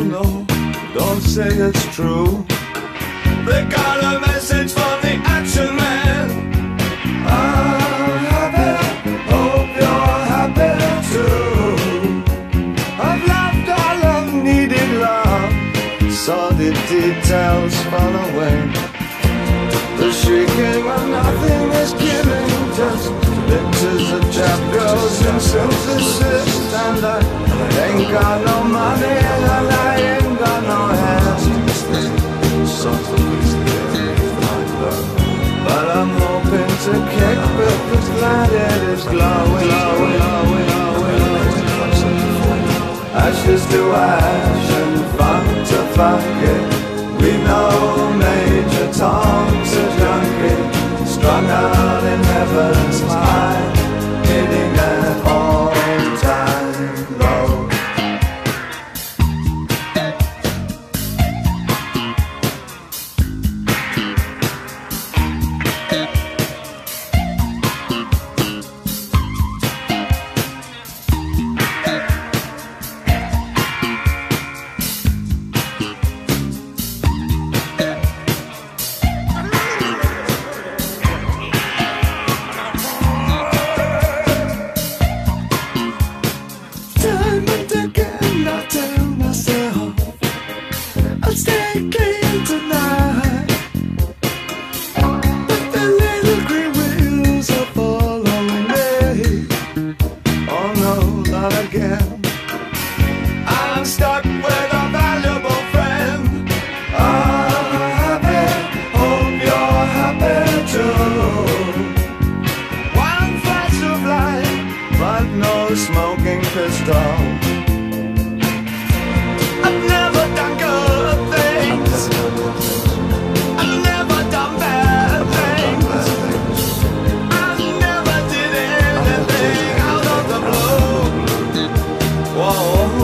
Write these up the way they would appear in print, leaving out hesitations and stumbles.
no, don't say it's true. They got a message from the action man. I'm happy, hope you're happy too. I've loved all I've needed love, saw the details fall away. The shrieking of nothing is killing, just pictures of chapters and synthesis. And I ain't got no money and I ain't got no hands, but I'm hoping to kick because planet is glowing. Ashes to ash and funk to funk it. We know Major Tom's a junkie, strung out in heaven's high, hitting an all-time low. I'll stay clean tonight, but the little green wheels are following me. Oh no, not again. I'm stuck with a valuable friend. I'm happy, hope you're happy too. One flash of light, but no smoking pistol. I've never done good things, I've never done bad things, I never did anything out of the blue. Whoa.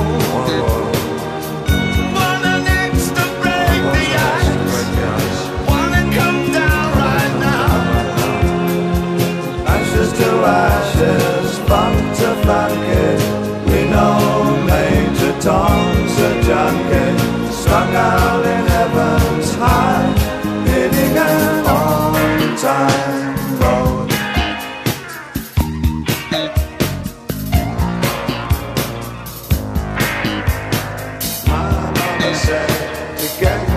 Wanna next to break the ice, wanna come down right now. Ashes to ashes, funk to funk it. We know Major Tom's a junkie, strung out in heaven's high, hitting an all-time road. My mama said to get